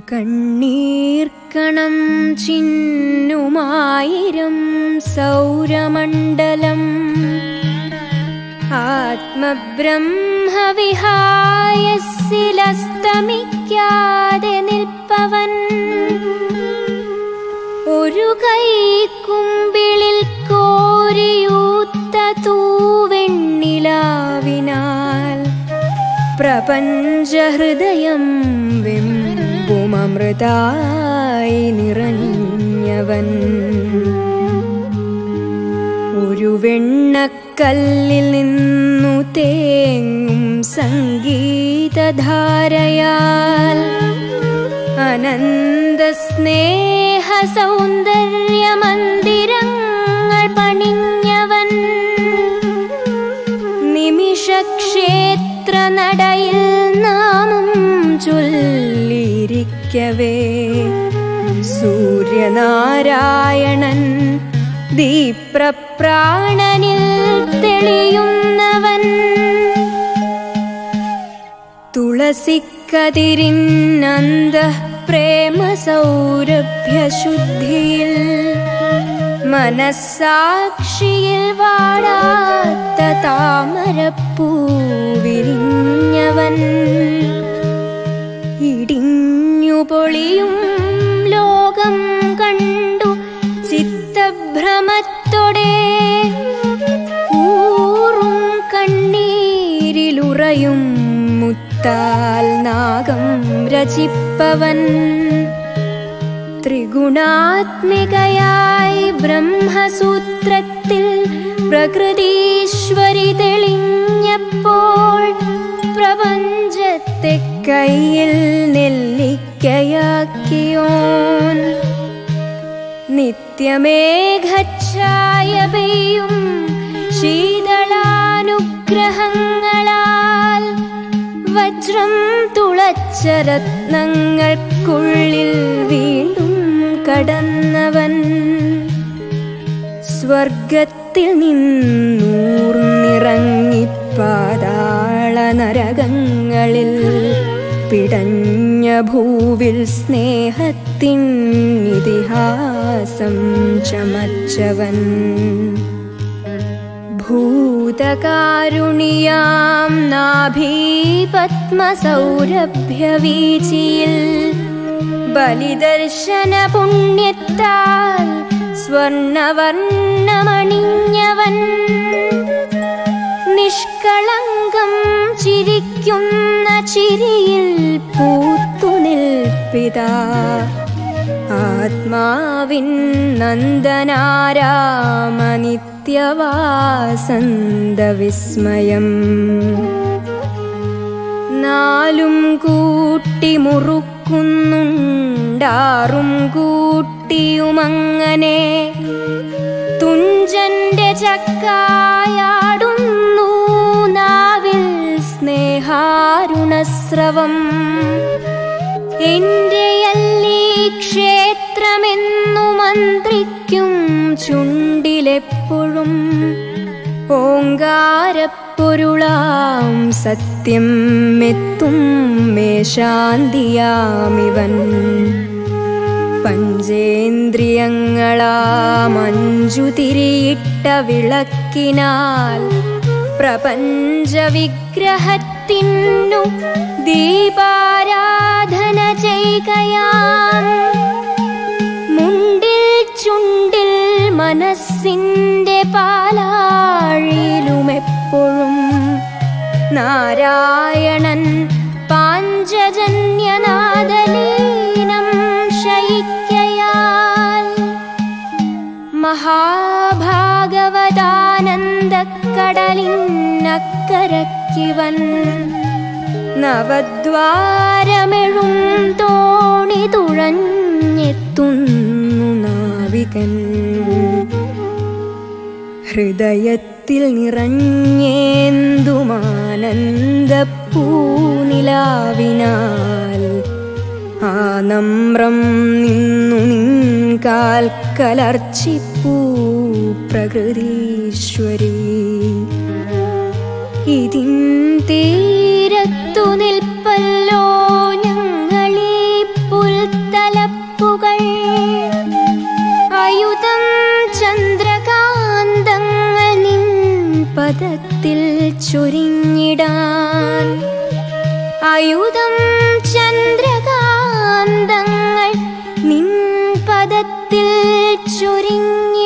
കണ്ണീർക്കണം ചിന്നുമായിരം സൗരമണ്ഡലം ആത്മബ്രഹ്മവിഹായസ്സിലസ്തമിക്കാതെ നിൽപ്പവൻ ഒരു കൈക്കുമ്പിളിൽ കോരിയൂത്ത തൂവെണ്ണിലാവിനാൽ പ്രപഞ്ചഹൃദയം വെമ്പുമമൃതായി നിറഞ്ഞവൻ ഒരു വെണ്ണക്കല്ലിൽ നിന്നു തേങ്ങും സംഗീതധാരയാൽ അനന്ത സ്നേഹ സൗന്ദര്യമന്ദിരങ്ങൾ പണിഞ്ഞവൻ നിമിഷക്ഷേത്ര നടയിൽ നാമം ചൊല്ലിയിരിക്കവേ സൂര്യനാരായണൻ ദീപ്രപ്രാണനിൽ തെളിയുന്നവൻ തുളസിക്കതിരിന്നന്തഃപ്രേമ സൗരഭ്യശുദ്ധിയിൽ മനസ്സാക്ഷിയിൽ വാടാത്ത താമരപ്പൂ വിരിഞ്ഞവൻ ഇടിഞ്ഞുപൊളിയും ലോകം കണ്ടു ചിത്തഭ്രമത്തോടെ ഊറും കണ്ണീരിലുറയും മുത്താൽ നാഗം രചിപ്പവൻ ത്രിഗുണാത്മികയായി ബ്രഹ്മസൂത്രത്തിൽ പ്രകൃതീശ്വരി തെളിഞ്ഞപ്പോൾ പ്രപഞ്ചത്തെ കയ്യിൽ നെല്ലിക്കയാക്കിയോൻ നിത്യമേഘച്ഛായ പെയ്യും ശീതളാനുഗ്രഹങ്ങളാൽ വജ്രം തുളച്ച രത്നങ്ങൾക്കുള്ളിൽ വീണ്ടും കടന്നവൻ സ്വർഗത്തിൽ നിന്നൂർന്നിറങ്ങി പാതാള നരകങ്ങളിൽ പിടഞ്ഞ ഭൂവിൽ സ്നേഹത്തിൻ ഇതിഹാസം ചമച്ചവൻ ഭൂതകാരുണിയാം നാഭീപത്മസൗരഭ്യവീചിയിൽ ബലിദർശന പുണ്യത്താൽ സ്വർണവർണ്ണമണിഞ്ഞവൻ നിഷ്കളങ്കം ചിരിക്കുന്ന ചിരിയിൽ പൂത്തുനിൽപ്പിതാ ആത്മാവിൻ നന്ദനാരാമ നിത്യവാസന്തവിസ്മയം നാലും കൂട്ടി മുറുക്കുന്നുണ്ടാറും കൂട്ടിയുമങ്ങനെ തുഞ്ചന്റെ ചക്കായാടുന്നു നാവിൽ സ്നേഹാരുണസ്രവം എന്റെയല്ലീ ക്ഷേത്രമെന്നു മന്ത്രിക്കും ചുണ്ടിലെപ്പോഴും ഓങ്കാരപ്പൊരുളാം സത്യം എത്തും മേശാന്തിയാമിവൻ പഞ്ചേന്ദ്രിയങ്ങളാമഞ്ചു തിരിയിട്ട വിളക്കിനാൽ പ്രപഞ്ചവിഗ്രഹത്തിനു ദീപാരാധന ചെയ്കയാം മുണ്ടിൽ ചുണ്ടിൽ മനസ്സിൻ്റെ പാലാഴിയിലുമെപ്പോഴും നാരായണൻ പാഞ്ചജന്യനാദലീനം ശയിക്കയാൽ മഹാഭാഗവതാനന്ദക്കടലിനക്കരയ്ക്കിവൻ നവദ്വാരമെഴും തോണി തുഴഞ്ഞെത്തുന്നു നാവികൻ ഹൃദയത്തിൽ നിറഞ്ഞേന്തുമാനന്ദപ്പൂനിലാവിനാൽ ആ നമ്രം നിന്നു നിൻകാൽ കലർച്ചിപ്പൂ പ്രകൃതീശ്വരി ഇതിൻ തീരത്തു നിൽപ്പല്ലോ ഞങ്ങളീ പുൽ ഞാൻ ആയുധം ചന്ദ്രകാന്തങ്ങൾ നിൻ പദത്തിൽ ചൊരിഞ്ഞ